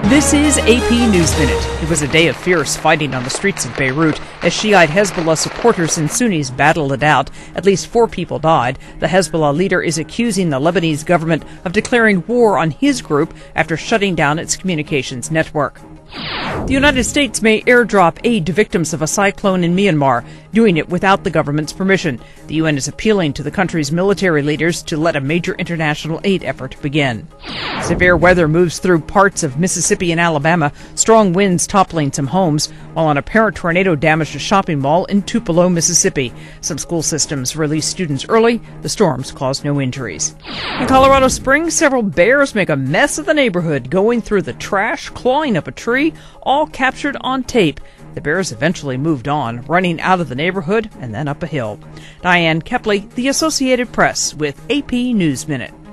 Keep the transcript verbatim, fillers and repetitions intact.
This is A P News Minute. It was a day of fierce fighting on the streets of Beirut as Shiite Hezbollah supporters and Sunnis battled it out. At least four people died. The Hezbollah leader is accusing the Lebanese government of declaring war on his group after shutting down its communications network. The United States may airdrop aid to victims of a cyclone in Myanmar, doing it without the government's permission. The U N is appealing to the country's military leaders to let a major international aid effort begin. Severe weather moves through parts of Mississippi and Alabama, strong winds toppling some homes, while an apparent tornado damaged a shopping mall in Tupelo, Mississippi. Some school systems released students early. The storms caused no injuries. In Colorado Springs, several bears make a mess of the neighborhood, going through the trash, clawing up a tree, all captured on tape. The bears eventually moved on, running out of the neighborhood and then up a hill. Diane Kepley, The Associated Press, with A P News Minute.